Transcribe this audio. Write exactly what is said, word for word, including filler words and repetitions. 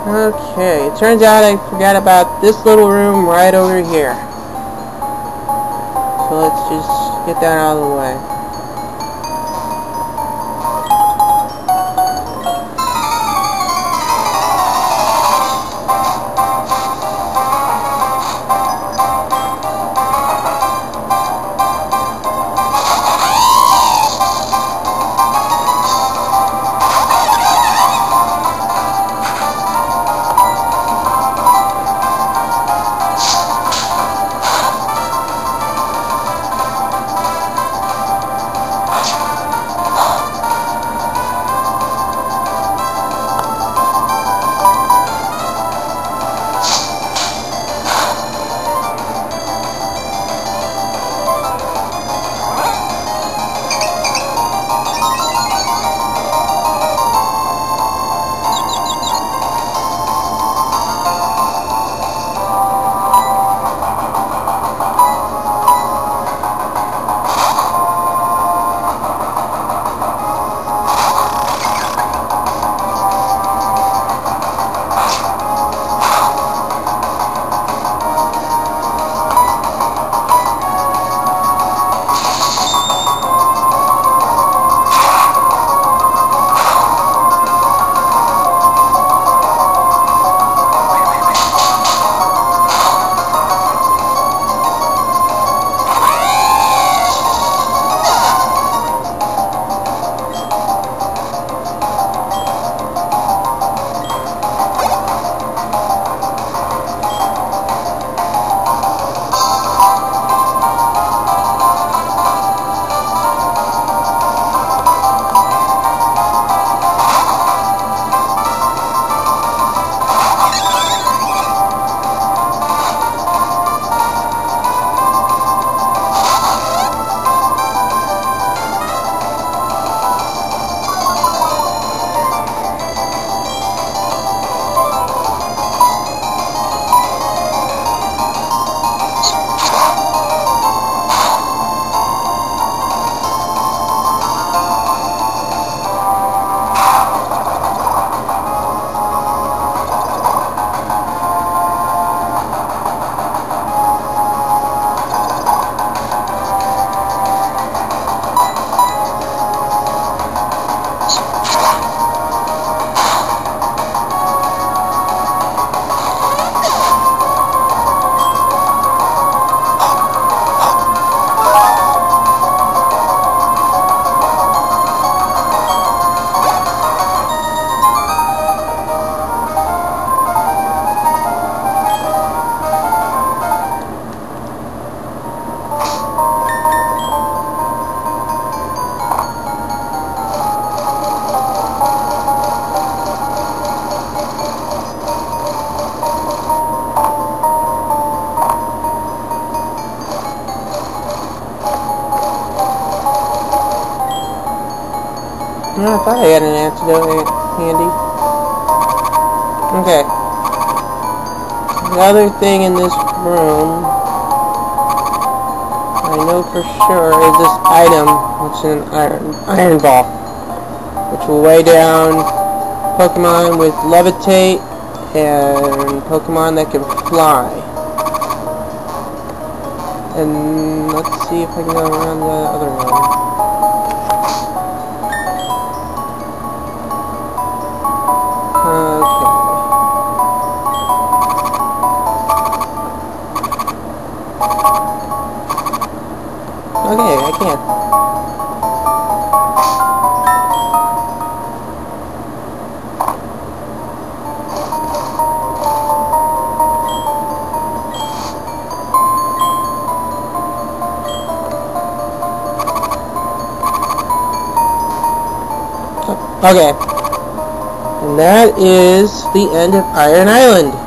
Okay, it turns out I forgot about this little room right over here. So let's just get that out of the way. Yeah, I thought I had an antidote handy. Okay. The other thing in this room, I know for sure, is this item, which is an iron, iron ball, which will weigh down Pokemon with levitate and Pokemon that can fly. And let's see if I can go around the other one. Okay, I can. Okay. And that is the end of Iron Island.